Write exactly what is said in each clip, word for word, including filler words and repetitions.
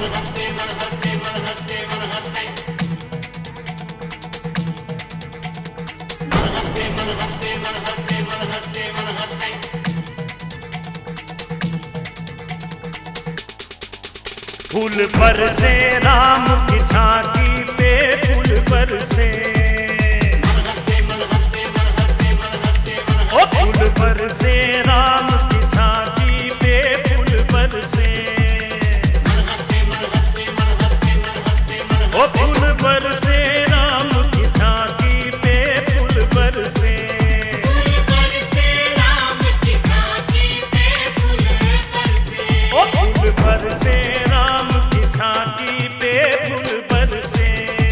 फूल बरसे राम की झांकी पे, फूल बरसे ओ फूल बरसे राम की झांकी पे, फूल बरसे ओ फूल बरसे राम की झांकी पे, फूल बरसे ओ फूल बरसे राम की झांकी पे, फूल बरसे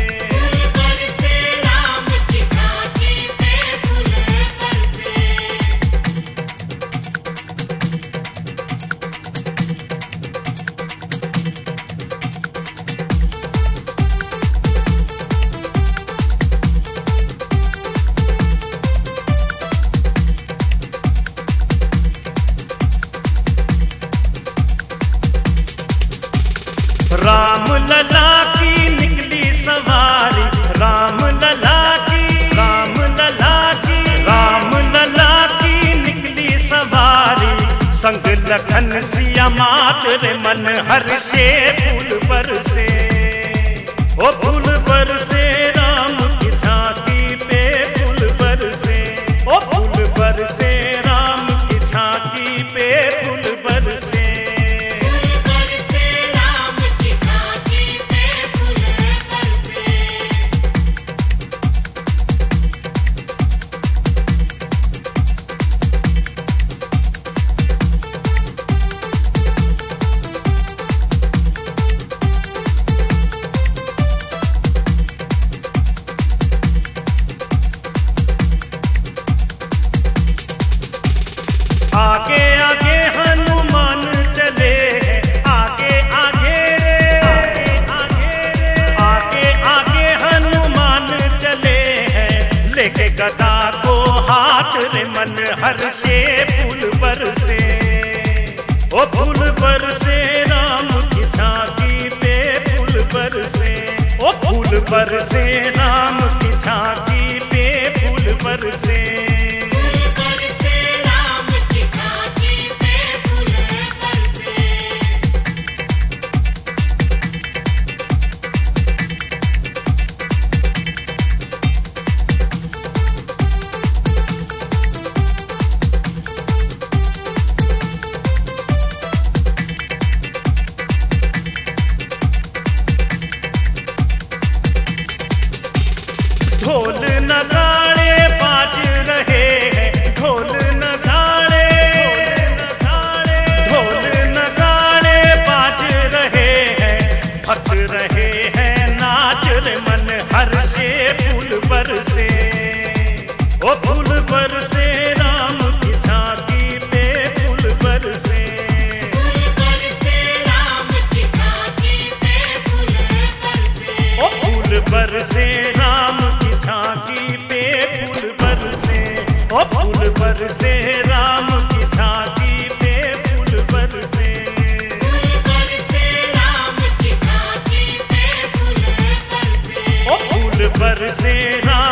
राम लला की निकली सवारी, राम लला की, राम लला की, राम लला की निकली सवारी, संग लखन सिया मात रे मन हर्षे, फूल बरसे ओ फूल बरसे राम की झांकी पे, फूल बरसे ओ फूल बरसे राम की झांकी पे, फूल बरसे आगे आगे हनुमान चले, आगे आगे रे, आगे आगे रे, आगे आगे हनुमान चले हैं, लेके गदा को हाथ रे मन हर्षे, फूल बरसे ओ फूल बरसे राम की झांकी पे, फूल बरसे ओ फूल बरसे राम की झांकी पे, फूल बरसे ढोल नगाड़े बाज रहे हैं, ढोल नगाड़े, ढोल नगाड़े बाज रहे हैं, भट रहे हैं नाच रे मन हर्षे, फूल बरसे ओ फूल बरसे राम की झांकी पे, फूल बरसे ओ फूल बरसे राम की झांकी पे, फूल बरसे ओ फूल बरसे राम की झांकी पे, फूल बरसे ओ फूल बरसे राम